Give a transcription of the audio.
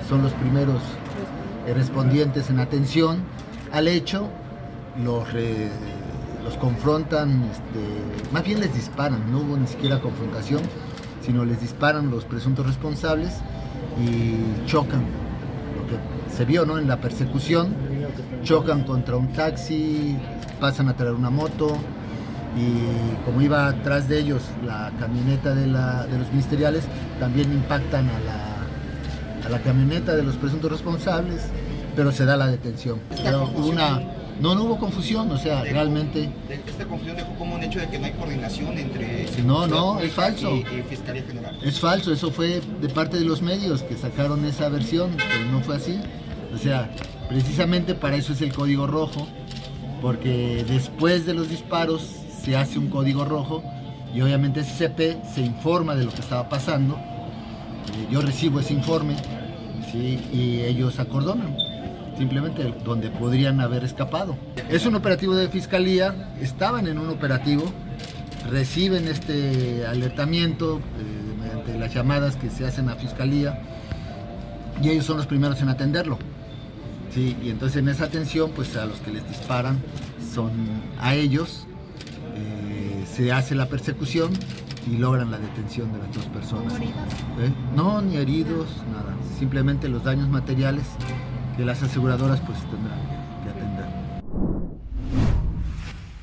son los primeros respondientes en atención al hecho. Los confrontan, más bien les disparan, no hubo ni siquiera confrontación, sino les disparan los presuntos responsables y chocan, lo que se vio, ¿no?, en la persecución, chocan contra un taxi, pasan a traer una moto y como iba atrás de ellos la camioneta de los ministeriales, también impactan a la camioneta de los presuntos responsables, pero se da la detención. No hubo confusión, o sea, realmente... Esta confusión dejó como un hecho de que no hay coordinación entre... No, es falso. Y Fiscalía General. Es falso, eso fue de parte de los medios que sacaron esa versión, pero no fue así. O sea, precisamente para eso es el código rojo, porque después de los disparos se hace un código rojo y obviamente SCP se informa de lo que estaba pasando. Yo recibo ese informe, ¿sí? Y ellos acordonan. Simplemente donde podrían haber escapado. Es un operativo de fiscalía, estaban en un operativo, reciben este alertamiento mediante las llamadas que se hacen a fiscalía y ellos son los primeros en atenderlo. Sí, y entonces en esa atención, pues a los que les disparan son a ellos, se hace la persecución y logran la detención de las dos personas. No, ni heridos, nada, simplemente los daños materiales que las aseguradoras pues tendrán.